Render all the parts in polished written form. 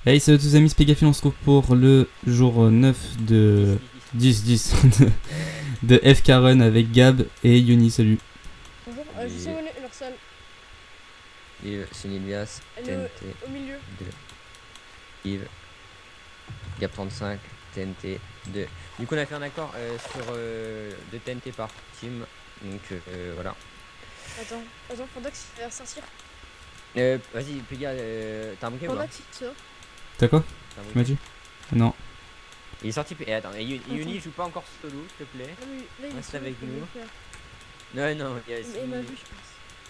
Hey, salut à tous les amis, Spégafil, on se retrouve pour le jour 9 de 10 de FK Run avec Gab et Yoni, salut. Bonjour, je sais où est leur salle. C'est Nilias, Elle est TNT au milieu. 2, Yves, Gap 35, TNT 2. Du coup on a fait un accord sur 2 TNT par team, donc voilà. Attends, Pandax il va sortir. Vas-y Péga, t'as un bouquet ou pas? Pandax il sort. T'as quoi? T'as un Tu m'as bouquet? dit? Non. Il est sorti, attends, Yuni joue pas encore solo s'il te plaît. Ah oui, là il est Reste solo, avec il peut nous. le faire. Non, il y a Il m'a vu, je pense.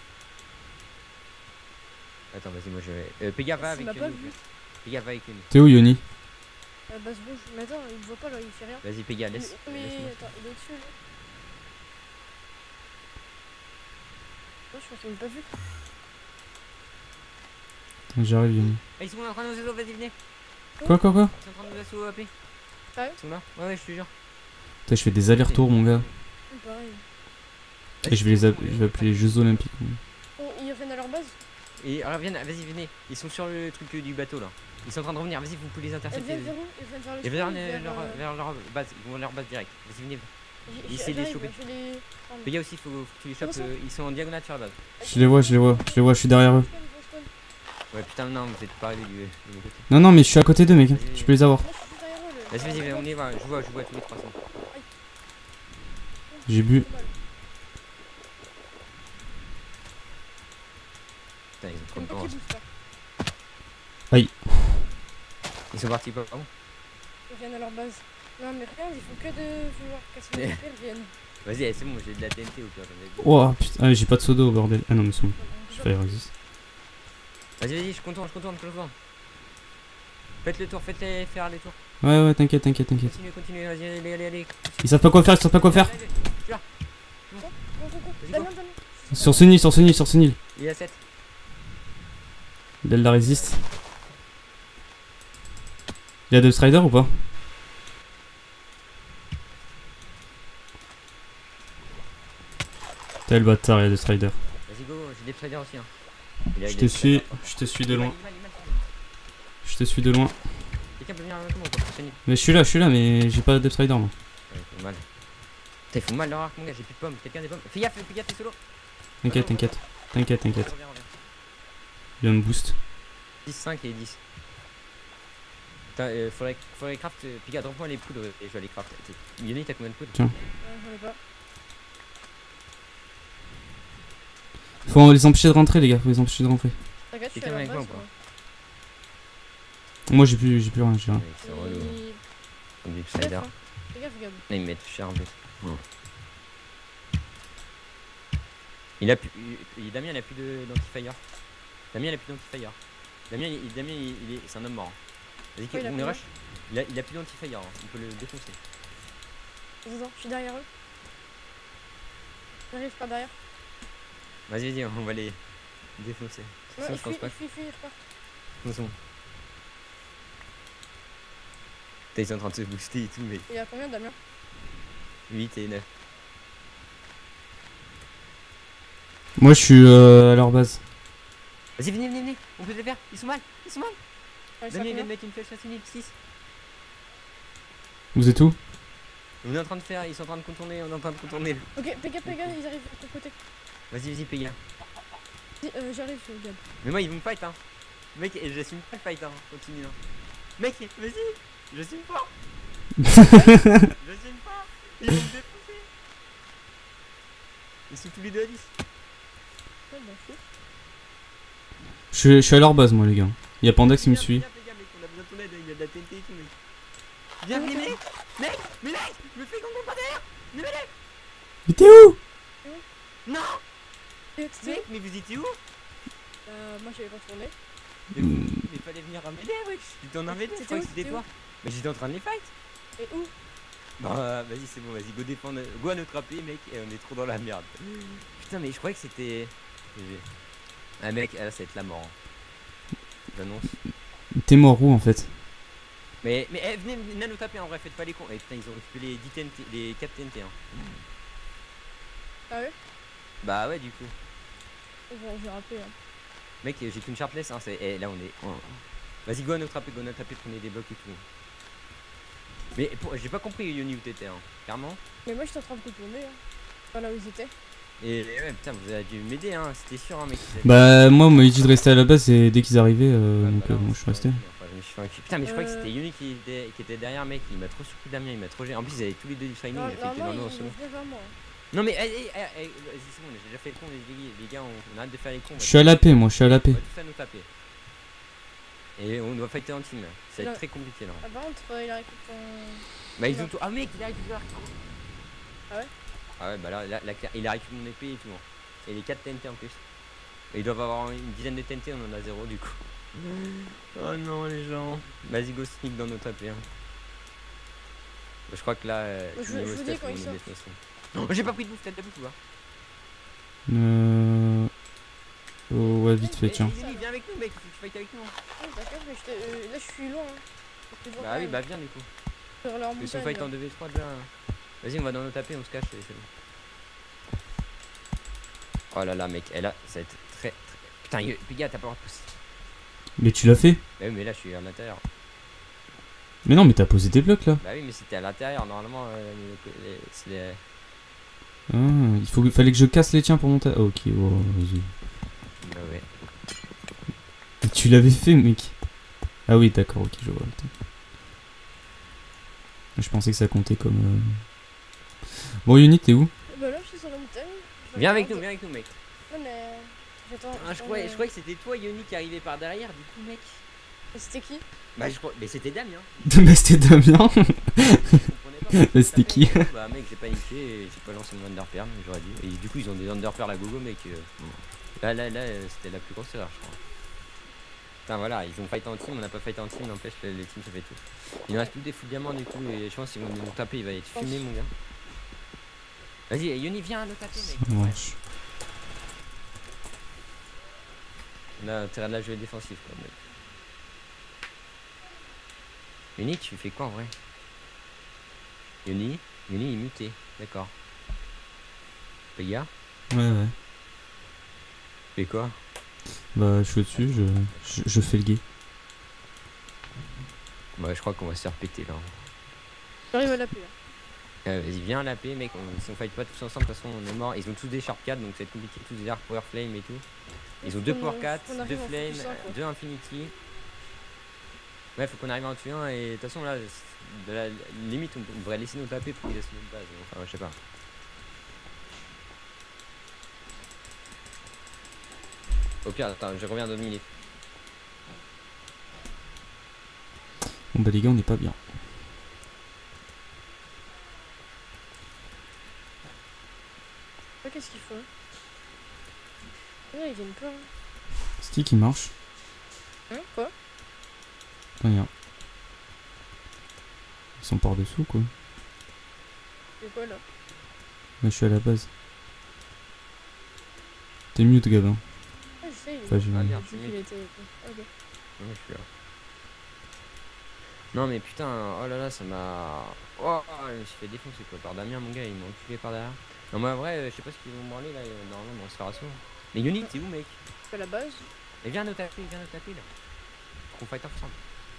Attends, vas-y, moi je vais. Péga va Il avec m'a pas Yuni. vu. Péga va avec Yuni. T'es où, Yoni? Base rouge, mais attends, il me voit pas là, il fait rien. Vas-y Péga, laisse. Mais laisse-moi. attends, il est au-dessus là. Non, je pense qu'il m'a pas vu. J'arrive, Yoni. Ah, ils sont en train de nous assaut, vas-y venez. Quoi? Ils sont en train de nous assaut AP. Ah ouais? Ils sont là? Ouais, je te jure. Putain, je fais des allers-retours, mon gars. Pareil. Et je vais appeler les Jeux Olympiques. Oh, ils reviennent à leur base. Et alors vas-y, venez. Ils sont sur le truc du bateau là. Ils sont en train de revenir. Vas-y, vous pouvez les Ils intercepter. viennent vers où? Ils viennent vers le Et spawn, vers leur base. Ils vont à leur base direct. Vas-y, venez. Essayez de les j'arrive, choper. je vais les prendre. Les gars aussi, faut que tu les chopes. Comment ça Ils sont en diagonale sur la base. Je les vois, je suis derrière eux. Spawn. Ouais, putain, non, vous êtes pas arrivés de mon côté. Non, mais je suis à côté d'eux, mec. Je peux les avoir. Moi je suis juste derrière eux. Vas-y, on y va. Je vois tous les 300. J'ai bu. Putain, ils ont trop J'aime de pas temps. qu'ils bougent pas. Aïe. Ils sont partis pas. Pardon. Ils reviennent à leur base. Non mais regarde, ils font que de vouloir casser les ils reviennent. Vas-y, c'est bon, j'ai de la TNT au pire. Oh putain, j'ai pas de soda au bordel. Ah non, mais c'est bon. Je fais résiste. Vas-y, je contourne. Faites le tour, faites-les faire les tours. Ouais, t'inquiète. Continue, vas-y, allez. Ils savent pas quoi faire, Allez, tu vois. Go. Vas-y, Damien. Sur ce nid. Il est à 7. Il a de la résiste. Il y a deux Strider ou pas? T'as le bâtard, il y a deux Strider. Vas-y, go, j'ai des traders aussi. Hein. Je te suis de loin. Je te suis de loin. Quelqu'un peut venir avec moi ou pas? C'est nul. Mais je suis là, mais j'ai pas de Strider moi. Ouais, ils font mal. Putain, ils font mal leur arc, mon gars, j'ai plus de pommes. Quelqu'un a des pommes? Fais gaffe, t'es solo. T'inquiète. Reviens. Il a un boost. 10, 5 et 10. Putain, faudrait craft. Piga, drop-moi les poudres et je vais les craft. Yoni, t'as combien de poudres? Tiens. J'en ai pas. Faut les empêcher de rentrer, les gars. T'inquiète, je suis Quelqu'un à leur avec moi base. ou pas? Moi j'ai plus rien, j'ai rien. Ouais, c'est relou. Comme des Fais traders. gaffe, hein. Fais gaffe, Gab. Là, ils me mettent cher en plus. Damien, il a plus d'anti-fire. Damien, c'est un homme mort. Vas-y, Ouais, il a on plus les de- rush. Il a plus d'anti-fire, hein. On peut le défoncer. Attends, je suis derrière eux. J'arrive pas derrière. Vas-y, on va les défoncer. Ouais, Sinon, je pense pas. il repart. Non, c'est bon. Putain, ils sont en train de se booster et tout, mais Il y a combien, Damien? 8 et 9. Moi je suis à leur base. Vas-y, venez, on peut les faire. Ils sont mal. Ouais, ça Damien, il vient combien de mettre une flèche facile, 6. Vous êtes où? On est en train de faire, ils sont en train de contourner, on est en train de contourner. Ok, Pega, ils arrivent de ton côté. Vas-y, Péga. J'arrive sur Gab. Mais moi, ils vont me fight, hein. Mec, j'assume pas le fight, hein. Continue, hein. Mec, vas-y. J'assume pas. J'assume pas. Ils vont me défoncer. Ils sont tous les deux à 10. Ouais, bah, fou. Je suis à leur base, moi, les gars. Il y a Pandax qui me suit. Viens, Péga, mec, on a besoin de ton aide, il y a de la TNT et tout, mec. Viens, mec, je me fais gagner par derrière. Mais t'es où? Non, Et tu sais, mec, mais vous étiez où? moi j'avais retourné. Mais fallait venir en mêlée, wesh. J'étais en mêlée, je T'étais croyais où, que c'était t'étais toi. Mais j'étais en train de les fight. Et où? Bah, vas-y, c'est bon, vas-y, go défendre. Go à notre AP, mec, et on est trop dans la merde. Putain, mais je croyais que c'était. Ah, mec, là, ça va être la mort. Hein. J'annonce. T'es mort où en fait? Mais venez nous taper en vrai, faites pas les cons. Eh putain, ils ont récupéré les 10 TNT, les 4 TNT. Hein. Ah ouais? Bah, ouais, du coup. Bon, j'ai raté. Hein. Mec, j'ai qu'une sharpless, hein. Là, on est. Vas-y, go à notre AP, prenez des blocs et tout. Mais j'ai pas compris Yoni où t'étais, hein. Clairement. Mais moi j'étais en train de retourner. Hein. Voilà où ils étaient. Et ouais, putain, vous avez dû m'aider, hein. C'était sûr, hein, mec. Bah, moi, on m'a dit de rester à la base et dès qu'ils arrivaient, donc bah là, moi je suis resté. Enfin, je me suis fait un cul. Putain, mais je croyais que c'était Yoni qui était derrière, mec. Il m'a trop surpris, Damien. Il m'a trop gêné. En plus, ils avaient tous les deux du shining. Non, Il a fait que non, dans nous en ils solo. venaient vers moi. Non, mais vas-y, c'est bon, j'ai déjà fait le con, les gars. On arrête de faire les cons. Je suis à la paix, moi, je suis à la paix. On va tous à nous taper. Et on doit fighter en team. Ça va être très compliqué là. Ah, par contre, il a récupéré ton. Bah, ils ont tout. Ah, mec, il a récupéré. Ah ouais? Ah ouais, bah là, il a récupéré mon épée et tout. Hein. Et les 4 TNT en plus. Et ils doivent avoir une dizaine de TNT, on en a 0 du coup. Oh non, les gens. Vas-y, go sneak dans notre épée. Hein. Bah, je crois que là, je vous dis quand ils sortent. Non, j'ai pas pris de bouffe, t'as de la bouffe ou pas? Oh, ouais, vite fait, tiens. Yoni, viens avec nous, mec, faut que tu fightes avec nous. Oh, d'accord, mais là je suis loin. Hein. Bah oui, bah viens du coup. Sur leur Mais si on montagne, fight en là. 2v3 déjà. Vas-y, on va dans nos tapés, on se cache, c'est bon. Oh là là, mec, elle a. Ça va être très. Putain, Piga, t'as pas le droit de pousser. Mais tu l'as fait? Bah oui, mais là, je suis à l'intérieur. Mais non, mais t'as posé tes blocs là. Bah oui, mais c'était à l'intérieur, normalement. C'est les. Ah, fallait que je casse les tiens pour monter. Ok, oh, vas-y. Bah ouais. Mais tu l'avais fait, mec. Ah oui, d'accord, ok, je vois. Attends. Je pensais que ça comptait comme. Bon, Yoni, t'es où? Bah là je suis sur la montagne. Viens avec nous, mec. Non mais. J'attends. Ah, je croyais que c'était toi, Yoni, qui arrivait par derrière, du coup, mec. Et c'était qui? Bah, je crois. Mais c'était Damien. Bah, c'était Damien. Je comprenais pas. Bah, c'était qui? Bah, mec, j'ai paniqué et j'ai pas lancé mon underpair, mais j'aurais dû. Et du coup, ils ont des underpairs la gogo, mec. Là, c'était la plus grosse erreur, je crois. Putain, voilà, ils ont fight en team, on n'a pas fight en team, n'empêche, les teams ça fait tout. Il ne reste plus des fous de diamants, du coup, et je pense qu'ils vont nous taper, il va être fumé, mon gars. Vas-y, Yoni, viens le taper, mec. Ça marche. On a intérêt de la jouer défensif, quoi, mec. Yoni, tu fais quoi en vrai? Yoni est muté, d'accord. Les gars, Ouais. fais quoi? Bah, je suis au-dessus, je fais le gay. Bah, je crois qu'on va se faire péter là. J'arrive à la paix. Vas-y, viens à la paix, mec. Si on fight pas tous ensemble, de toute façon, on est mort. Ils ont tous des Sharp 4, donc ça va être compliqué. Tous des Arc Power Flame et tout. Ils ont 2 Power 4, 2 Flame, 2 Infinity. Ouais, faut qu'on arrive à en tuer un. Et de toute façon, là, de la limite, on devrait laisser nous taper pour qu'ils laissent notre base. Enfin, je sais pas. Au pire, attends, je reviens dans 2 minutes. Bon, bah, les gars, on n'est pas bien. Qu'est-ce qu'il faut? Ouais, ils viennent pas. Hein. C'est qui marche? Quoi? Rien. Ils sont par dessous, quoi. C'est quoi là? Là, je suis à la base. T'es mute, Gabin. Ah, je sais, Enfin, j'ai- Ah, merde, dit qu'il était. Ok. Ouais, je suis là. Non mais putain, oh là là, ça m'a... Oh, je me suis fait défoncer quoi, par Damien, mon gars, il m'a enculé par derrière. Non mais en vrai, je sais pas ce qu'ils vont me branler là, normalement on se faire assaut. Mais Yoni, t'es où mec? À la base. Mais viens nous taper là. Qu'on fight ensemble.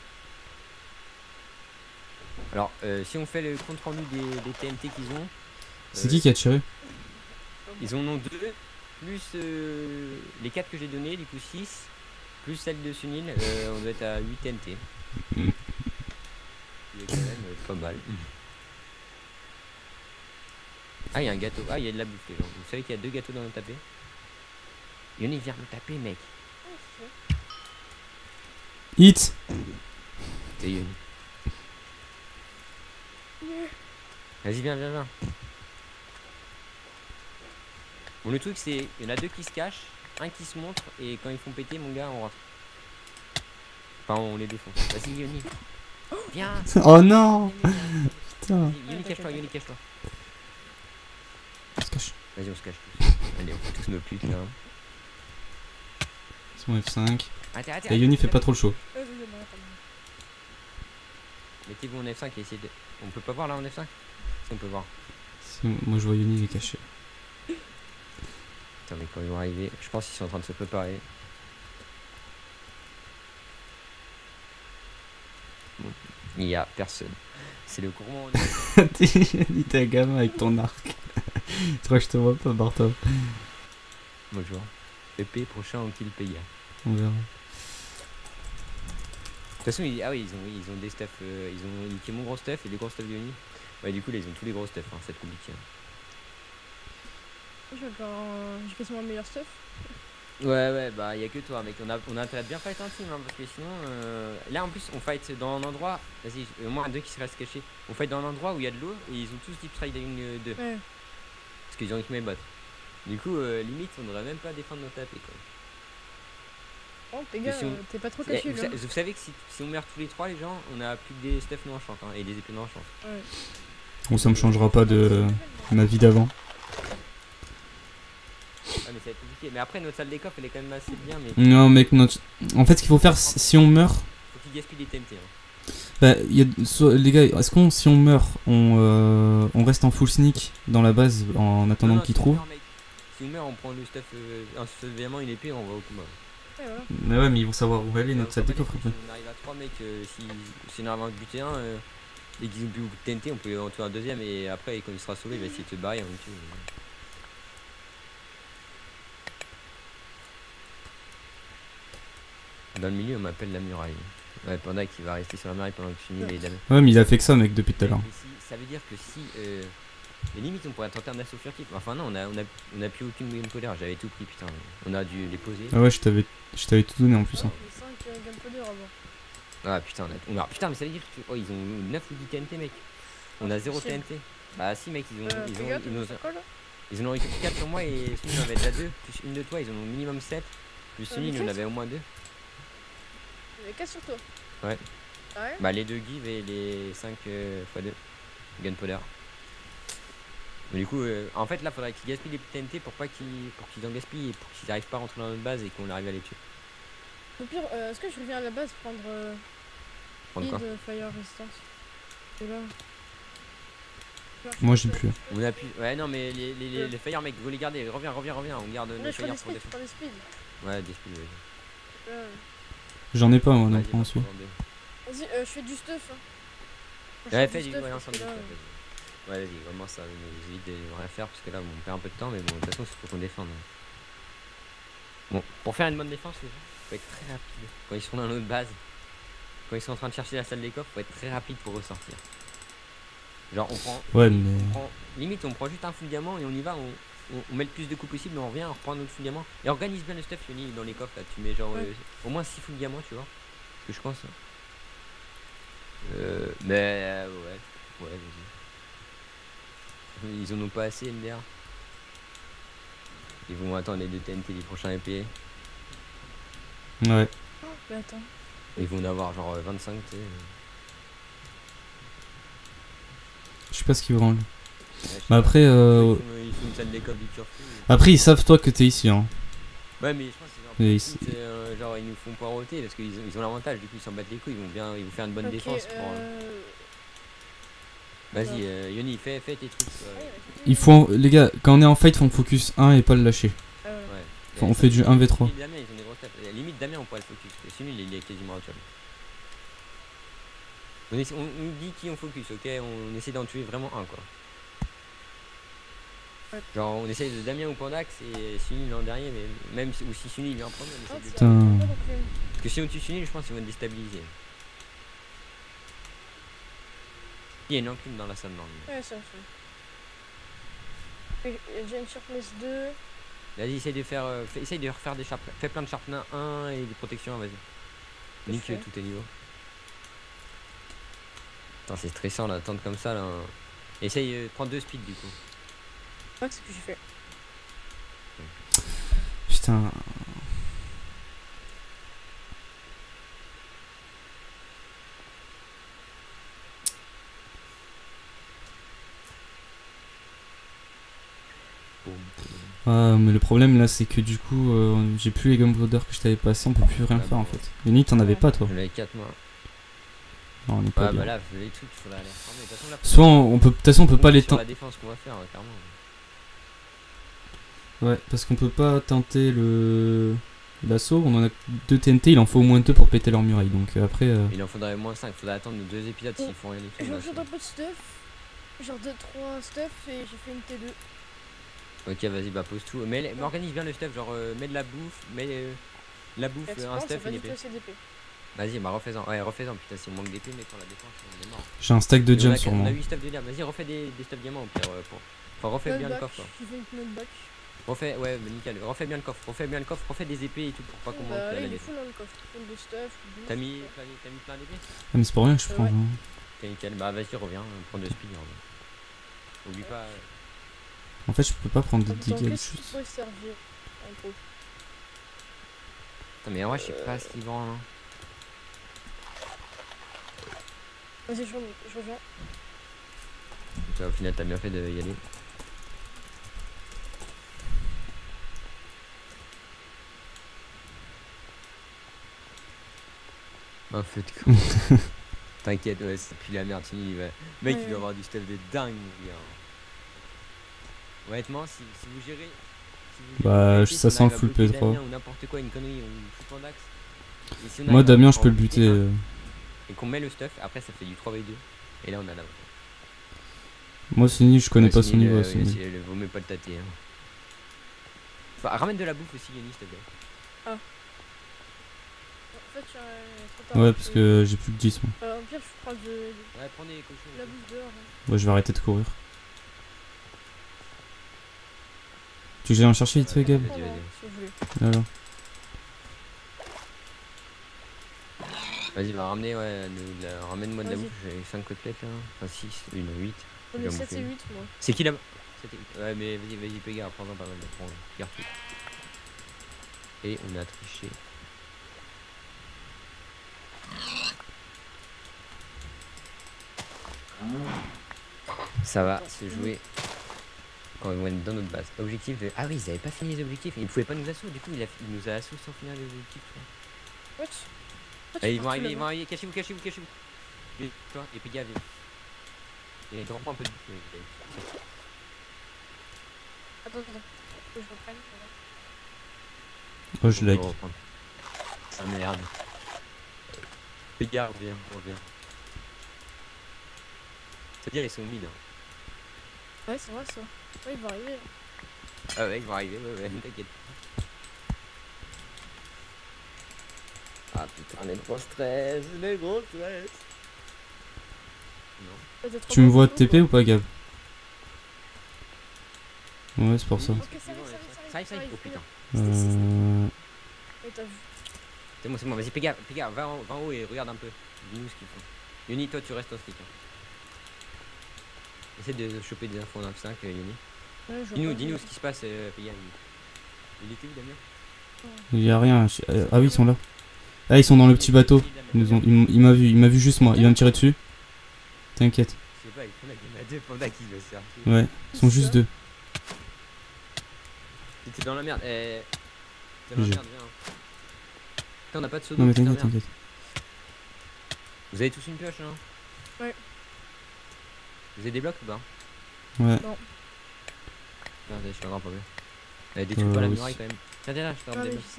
Alors, si on fait le compte rendu des TNT qu'ils ont... C'est qui a tiré? Ils en ont 2, plus les 4 que j'ai donnés, du coup 6, plus celle de Sunil, on doit être à 8 TNT. Il est quand même pas mal. Ah, il y a un gâteau. Ah, il y a de la bouffe, les gens. Vous savez qu'il y a 2 gâteaux dans le tapé? Yoni, viens me taper, mec. Hit. C'est Yoni. Vas-y, viens. Bon, le truc, c'est il y en a 2 qui se cachent, un qui se montre, et quand ils font péter, mon gars, on rentre. Enfin, on les défonce. Vas-y, Yoni. Viens. Oh non. Putain. Yoni, cache-toi. On se cache. Vas-y, on se cache tous. Allez, on fait tous nos putes là. C'est mon F5. Arrête. Et Yoni fait pas trop le show. Mettez-vous en F5 et essayez de. On peut pas voir là en F5? Si on peut voir. Moi je vois Yoni, il est caché. Putain, mais quand ils vont arriver, je pense qu'ils sont en train de se préparer. Il y a personne. C'est le gourmand. T'es un gamin avec ton arc. Tu crois que je te vois pas, Bartov? Bonjour. EP prochain en kill paya. On verra. De toute façon, ah oui, ils ont des stuff. Ils ont niqué mon gros stuff et les gros stuff de Uni. Ouais, du coup, là, ils ont tous les gros stuff. Hein, c'est compliqué. J'ai quasiment un meilleur stuff. Ouais, bah, y a que toi, mec. On a intérêt à bien fight en team, hein, parce que sinon. Là, en plus, on fight dans un endroit. Vas-y, au moins deux qui se restent cachés. On fight dans un endroit où il y a de l'eau et ils ont tous deep strike une 2. Ouais. Parce qu'ils ont niqué mes bots. Du coup, limite, on devrait même pas défendre nos tapés, quoi. Oh, les gars, Si on- t'es pas trop Eh, caché là. vous savez que si on meurt tous les trois, les gens, on a plus que des stuff non enchantes, hein, et des épées non enchantes. Ouais. Bon, ça me changera pas de ma vie d'avant. Ouais, mais ça va être compliqué. Mais après, notre salle des coffres, elle est quand même assez bien, mais Non, mec, notre... en fait, ce qu'il faut faire, si on meurt, faut qu'ils gaspillent des TNT. Hein. bah, les gars, est-ce qu'on, si on meurt, on reste en full sneak dans la base en attendant Non, qu'ils si on trouvent? meurt, mec, si on meurt, on prend le stuff, un stuff évidemment, une épée, on va au combat. Ouais, voilà. Mais ouais, mais ils vont savoir où aller, Ouais, notre salle des on s'en bat coffres les après. couilles, si on arrive à 3 mecs, si on arrive à en buter un et qu'ils ont plus beaucoup de TNT, on peut en tuer un deuxième et après, quand il sera sauvé, il va essayer de se barrer et on le tue. Dans le milieu, on m'appelle la muraille. Ouais, Panda qui va rester sur la muraille pendant que je finis les dames. Ouais, mais il a fait que ça, mec, depuis tout à l'heure. Mais ça veut dire que si. Les limites, on pourrait tenter un assaut furtif. Enfin, non, on a plus aucune gunpowder. J'avais tout pris, putain. On a dû les poser. Ah ouais, je t'avais tout donné en plus. Hein. Les 5 gunpowder avant. Ah putain, putain, mais ça veut dire que. Oh, ils ont 9 ou 10 TNT, mec. On a 0 Possible. TNT. Bah, si, mec, ils Ils ont récupéré 4 sur moi et Sunny en avait déjà 2. Plus une de toi, ils en ont minimum 7. Plus Sunny, il en avait au moins 2. Il y avait 4 sur toi. Ouais. Ah ouais. Bah, les 2 give et les 5 x 2 gunpowder. Mais du coup, en fait, là, faudrait qu'ils gaspillent les TNT pour qu'ils en gaspillent et pour qu'ils n'arrivent pas à rentrer dans notre base et qu'on arrive à les tuer. Au pire, est-ce que je reviens à la base prendre Prendre quoi? de fire resistance? Et là. Moi, j'ai plus. On a pu. Ouais, non, mais les fire, mec, vous les gardez. Reviens. On garde Ouais, les je prends fire des pour speed, des. je prends des speed. Ouais, des speed, ouais. Là, J'en ai pas, moi, non, Vas-y, prends celui. Vas-y, je fais du stuff. Hein. Je Ouais, fais fais du. Ouais, parce ensemble, que là, ouais, vas-y, vraiment, ça nous évite de rien faire parce que là, on perd un peu de temps, mais bon, de toute façon, il faut qu'on défende. Bon, pour faire une bonne défense, les gens, faut être très rapide. Quand ils sont dans notre base, quand ils sont en train de chercher la salle des coffres, faut être très rapide pour ressortir. Genre, on prend. Ouais, mais. Limite, on prend juste un full diamant et on y va, on met le plus de coups possible, on revient, on reprend notre full diamant. Et organise bien le stuff, Yoni, dans les coffres là. Tu mets genre Ouais. au moins 6 full diamants, tu vois. Ce que je pense. Mais ouais, vas-y. Ils en ont pas assez, MDR. Ils vont attendre les 2 TNT des prochains épées. Ouais. Mais attends. Ils vont en avoir genre 25, tu sais. Je sais pas ce qu'ils branlent. Ouais, je sais Mais pas. après, Ils font une salle des coffres du turfu. après, ils savent, toi, que t'es ici, hein. Ouais, mais je pense que Mais genre ils nous font poireauter parce qu'ils ont l'avantage, du coup ils s'en battent les couilles, ils vont faire une bonne Ok, défense. Vas-y, Yoni, fais tes trucs. il faut, les gars, quand on est en fight, faut focus 1 et pas le lâcher. ouais. Enfin, on fait du 1v3. Damien, ils ont des grosses têtes. Limite, Damien, on pourrait le focus. Sinon, il est quasiment actuel. On dit qui on focus, ok? On essaie d'en tuer vraiment un, quoi. Ouais. Genre, on essaie de Damien ou Pandax et Sunil l'an dernier, mais même si, ou si Sunil vient en premier, on essaie de le Putain. Parce que si on tue Sunil, je pense qu'ils vont déstabiliser. Il y a une enclume dans la salle, non? Ouais, ça. Il y a déjà une sharpness 2. Vas-y, essaye de refaire des sharpness. Fais plein de sharpness 1 et des protections, vas-y. Nique fais. tous tes niveaux. Attends, c'est stressant là, d'attendre comme ça là. Essaye de prendre 2 speed du coup. Ouais, c'est ce que j'ai fait. Putain. Ah, mais le problème là, c'est que du coup, j'ai plus les gunpowder que je t'avais passé, on peut plus rien Ah faire bon. en fait. Yoni, t'en avais pas toi? J'en avais 4 mois. Non, on est pas Ouais, bien. bah là, les trucs, il faudra les reformer. De toute façon, là, Soit on peut, de toute façon, on peut pas les sur tenter. la défense qu'on va faire, clairement. Ouais, parce qu'on peut pas tenter le L'assaut, on en a 2 TNT, il en faut au moins 2 pour péter leur muraille. Donc après, Il en faudrait moins 5, faudrait attendre 2 épisodes s'ils font rien du tout. Je bah, rajoute un peu de stuff. Genre 2-3 stuff et j'ai fait une T2. Ok, vas-y, bah pose tout. Mais organise bien le stuff, genre mets de la bouffe, la bouffe, un stuff et une épée. Vas-y, bah refais-en. Ouais, refais-en. Putain, si on manque d'épée, mais pour la défense, on est mort. j'ai un stack de Et gems sur on moi. a 8 stuff de diamants. Vas-y, refais des stuff diamants au pire. Enfin, refais bien le coffre. Quoi. J'ai fait une knockback. Refais, ouais, mais nickel. Refais bien le coffre. Refais bien le coffre. Refais des épées et tout pour pas qu'on manque Bah là, la il est défense. full dans le coffre. Full de stuff. T'as mis plein d'épées? Ah, mais c'est pour rien que je prends. Ouais. Hein. Ok, nickel. Bah vas-y, reviens. Prends 2 speed. Oublie pas. En fait, je peux pas prendre des Attends, dégâts de qu'est-ce qui chute. pourrait servir en gros? Putain, mais en vrai, je sais pas ce qu'ils vendent. Hein. Vas-y, je reviens. Toi, au final, t'as bien fait de y aller. Un feu de con. T'inquiète, ouais, c'est plus la merde, il va. Mec, il doit avoir du stuff de dingue, mon gars. Honnêtement, si vous gérez. Bah, ça sent full P3. Ou n'importe quoi, une connerie, on fout en axe. Moi, Damien, je peux le buter. Et qu'on met le stuff, après ça fait du 3v2. Et là, on a la. Moi, Sunny, je connais pas son niveau. Vaut mieux pas le tâter. Hein. Enfin, ramène de la bouffe aussi, Yannis, s'il te plaît. Ah. En fait, trop tard. Ouais, parce que j'ai plus que 10. Moi. Au pire, je prends Ouais, prends des cochons. la bouffe dehors. Hein. Ouais, je vais arrêter de courir. Tu veux que j'aille en chercher vite fait, Gab? Vas-y, vas-y. Si vous voulez. Alors. Vas-y, va ramener, ouais, ramène-moi de la bouffe, j'ai 5 côtelettes là. Enfin 6, une 8. On est 7 et 8 moi. C'est qui là-bas? Ouais, mais vas-y, Pégard, prends-en pas mal, garde tout. Et on a triché. Ça va se jouer quand on va être dans notre base. Objectif de. Ah oui, ils avaient pas fini les objectifs. Ils pouvaient pas nous assaut, du coup, il nous a assaut sans finir les objectifs. What? Allez, ils vont arriver, cachez-vous. Et toi, et Pégard, viens. Il y a un peu de. Attends. Faut que je reprenne. Oh, je lag. Ah merde. Pégard, reviens. C'est-à-dire, ils sont mid. Hein. Ouais, c'est vrai ça. Ouais, ils vont arriver. Ah ouais, ils vont arriver, ouais, t'inquiète. Ah putain, les gros stress. Non. Tu me vois TP ou pas, Gab? Ouais, c'est pour ça. Ok, ça arrive. Oh putain. Ouais, t'as vu. C'est bon, vas-y, Pégard, va en haut et regarde un peu. Dis-nous ce qu'ils font. Yoni, toi, tu restes en stick. Hein. Essaie de choper des infos en 9.5, Yoni. Ouais, dis-nous ce qui se passe, Pégard. Il était où, Damien? Il y a rien. Ah oui, ils sont là. Ah, ils sont dans le petit bateau. Il m'a vu juste moi. Il va me tirer dessus. T'inquiète. Je sais pas, il y en a deux Panda qui le servent. Ouais, ils sont juste deux. T'es dans la merde. T'es dans la merde, viens. Putain, on a pas de pseudo. Non mais t'inquiète. Vous avez tous une pioche, hein? Ouais. Vous avez des blocs ou pas? Ouais. Non. Merde, je suis encore pas bien. Détruis pas la muraille quand même. Tiens, là, je te ramène des blocs.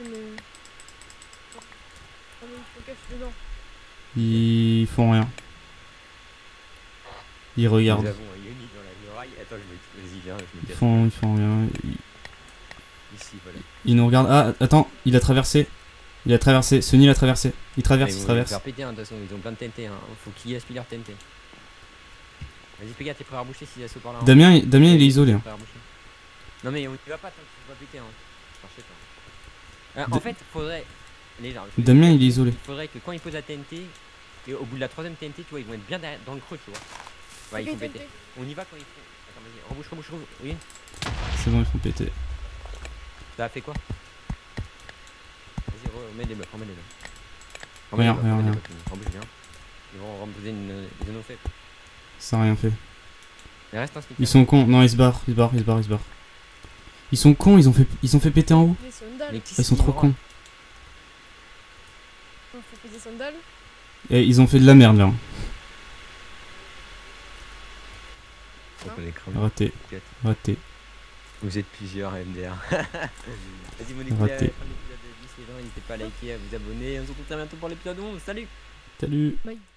Ils font rien. Ils regardent. Nous avons un Yoni dans la muraille. Attends, vas-y, viens, je me casse. Ils font rien. Ici, voilà. Ils nous regardent. Ah, attends, il a traversé. Sunny l'a traversé. Il traverse. Ils vont faire péter, hein, de toute façon, ils ont plein de TNT. Hein. Faut qu'ils gaspillent leur TNT. Vas-y, Pégard, t'es prêt à reboucher s'ils assaut par là. Damien, il est isolé. Hein. Non, mais on y va pas tant qu'il faut pas péter. Hein. En fait, faudrait. Damien, il est isolé. Il faudrait que quand ils posent la TNT, et au bout de la troisième TNT, tu vois, ils vont être bien dans le creux, tu vois. Ouais, ils font péter. On y va quand ils font. Attends, vas-y, rebouche. Oui. C'est bon, ils font péter. Ça a fait quoi? Vas-y, remets des blocs. Rien. Rebouche bien. Ils vont reposer une zone au fait. Ça a rien fait. Mais reste un stick. Ils sont cons. Non, ils se barrent. Ils sont cons, ils ont fait péter en haut. Ils sont trop cons. On fait péter sandales. Et ils ont fait de la merde là. Raté. Vous êtes plusieurs MDR. Vas-y, mon équipe. Raté. les gens, n'hésitez pas à liker, à vous abonner. On se retrouve très bientôt pour l'épisode 11. Salut! Salut! Bye.